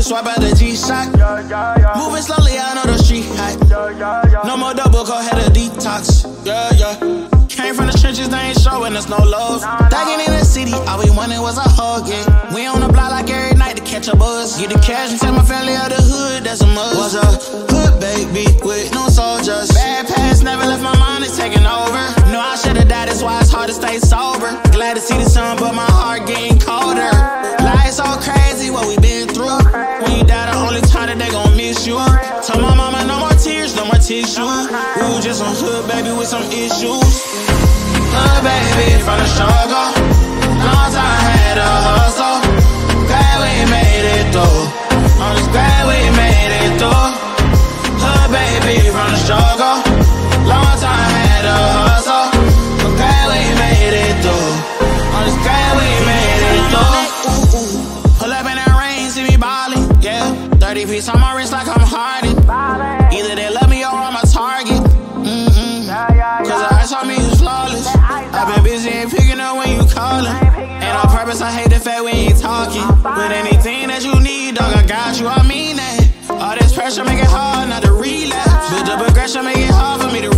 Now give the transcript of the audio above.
Swipe out the G-Shock. Moving slowly, I know the street hype. No more double, go ahead a detox. Yeah, yeah. Came from the trenches, they ain't showing us no love. Thugging in the city, all we wanted was a hug, yeah. We on the block like every night to catch a buzz. Get the cash and tell my family of the hood, that's a must. Was a hood baby with no soldiers. Bad past never left my mind, it's taking over. No, I should've died, that's why it's hard to stay sober. Glad to see the sun, but my heart getting colder. Life's so crazy, what we been through. When you die, the only time that they gon' miss you. Told my mama no more tears, no more tissue. We just some hood baby with some issues. Hood baby from the struggle. Long time had to hustle. Glad we made it through. I'm just glad we made it through. Hood baby from the struggle. Long time had to hustle. I'm glad we made it through. I'm just glad we made it through. Pull up in that rain, see me ballin', yeah. 30 piece on my wrist like I'm Harden. Either they love me or I'm a target. Cause the ice on me is flawless. I've been busy ain't picking up when you callin'. And on purpose I hate the fact we ain't talking. But anything that you need, dog, I got you, I mean that. All this pressure make it hard not to relapse. Build up aggression make it hard for me to